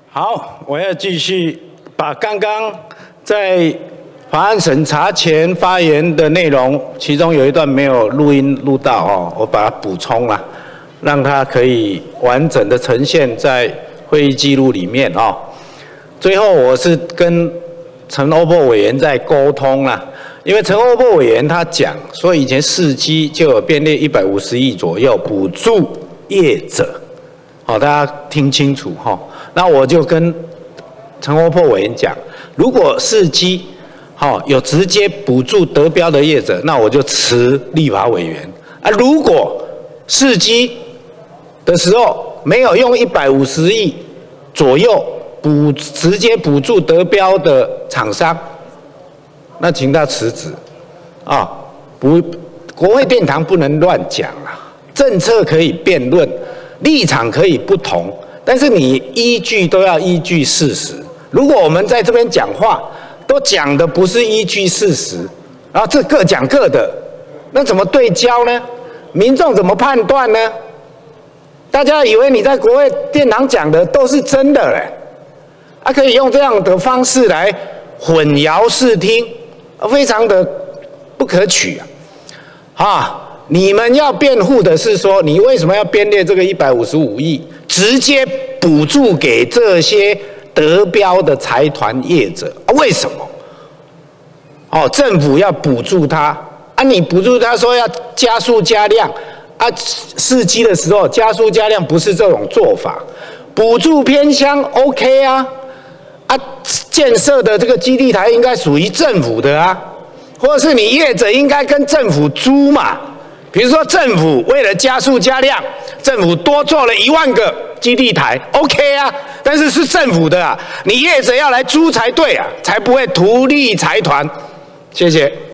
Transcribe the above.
好，我要继续把刚刚在法案审查前发言的内容，其中有一段没有录到哦，我把它补充了，让它可以完整的呈现在会议记录里面哦。最后，我是跟陈欧珀委员在沟通啦，因为陈欧珀委员他讲说，以前4G就有编列150亿左右补助业者，好，大家听清楚哈。那我就跟陈欧珀委员讲，如果4G有直接补助得标的业者，那我就辞立法委员啊。如果4G的时候没有用150亿左右直接补助得标的厂商，那请他辞职啊！国会殿堂不能乱讲啊，政策可以辩论，立场可以不同，但是你依据都要依据事实。如果我们在这边讲话都讲的不是依据事实，然后这各讲各的，那怎么对焦呢？民众怎么判断呢？大家以为你在国会殿堂讲的都是真的嘞？可以用这样的方式来混淆视听，非常的不可取啊！你们要辩护的是说，你为什么要编列这个155亿，直接补助给这些得标的财团业者？为什么？政府要补助他你补助他说要加速加量4G的时候加速加量不是这种做法，补助偏乡 OK 建设的这个基地台应该属于政府的或者是你业者应该跟政府租嘛。比如说政府为了加速加量，政府多做了1万个基地台 ，OK 但是是政府的你业者要来租才对才不会图利财团。谢谢。